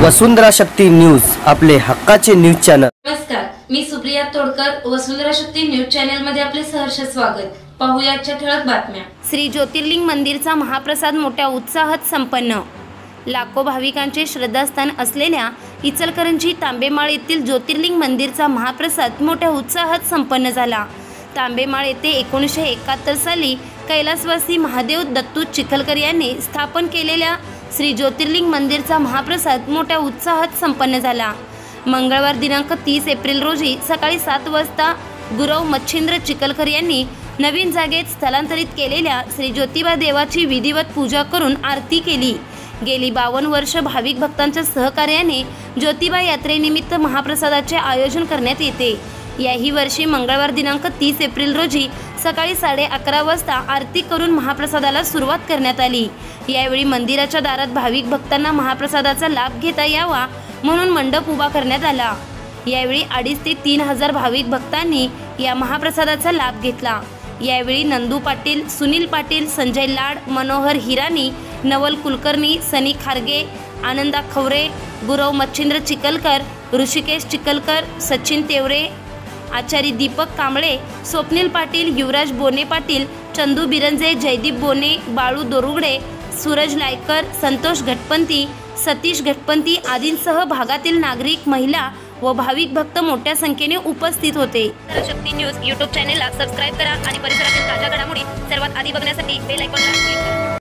वसुंधरा Shakti news, आपले हक्काचे news channel. नमस्कार, मी सुप्रिया तोडकर, वसुंधरा शक्ती न्यूज चॅनल मध्ये आपले सहर्ष स्वागत। पाहूया आजच्या ठळक बातम्या। श्री ज्योतिर्लिंग मंदिरचा महाप्रसाद मोठ्या उत्साहात संपन्न। लाखो भाविकांचे श्रद्धास्थान असलेल्या इचलकरंजी तांबेमाळ येथील ज्योतिर्लिंग मंदिरचा महाप्रसाद मोठ्या उत्साहात संपन्न झाला। तांबेमाळ येथे 1971 साली कैलासवासी महादेव दत्तू चिखलकर यांनी स्थापन केलेल्या श्री ज्योतिर्लिंग मंदिरचा महाप्रसाद मोठ्या उत्साहात संपन्न झाला। मंगळवार दिनांक 30 एप्रिल रोजी सकाळी 7 वाजता गुरव मच्छिंद्र चिखलकर यांनी नवीन जागेत स्थलांतरित केलेल्या श्री ज्योतिबा देवाची विधिवत पूजा करून आरती केली। गेली 52 वर्ष भाविक भक्तांच्या सहकार्याने ज्योतिबा यात्रेनिमित्त महाप्रसादाचे आयोजन करण्यात येते। याही वर्षी मंगळवार दिनांक 30 एप्रिल रोजी सकाळी 11:30 वाजता आरती करून महाप्रसादाला सुरुवात करण्यात आली। यावेळी मंदिराच्या दारात भाविक भक्तांना महाप्रसादाचा लाभ घेता यावा म्हणून मंडप उभा करण्यात आला। यावेळी 2,500 ते 3,000 भाविक भक्तांनी या महाप्रसादाचा लाभ घेतला। यावेळी नंदू पाटील, सुनील पाटील, संजय लाड, मनोहर हिरानी, नवल कुलकर्णी, सनी खारगे, आनंदा खवरे, गुरव मच्छिंद्र चिखलकर, ऋषिकेश चिखलकर, सचिन तेवरे, आचारी दीपक कांबळे, स्वप्नील पाटील, युवराज बोने पाटील, चंदू बिरंजे, जयदीप बोने, बाळू दोरुगडे, सूरज लायकर, संतोष घटपंती, सतीश घटपंती आदींसह भागातील नागरिक, महिला व भाविक भक्त मोठ्या संख्येने उपस्थित होते। शक्ती न्यूज यूट्यूब चॅनेलला सबस्क्राइब करा आणि परिसरातील ताज्या घडामोडी सर्वात आधी बघण्यासाठी बेल आयकॉनला क्लिक करा।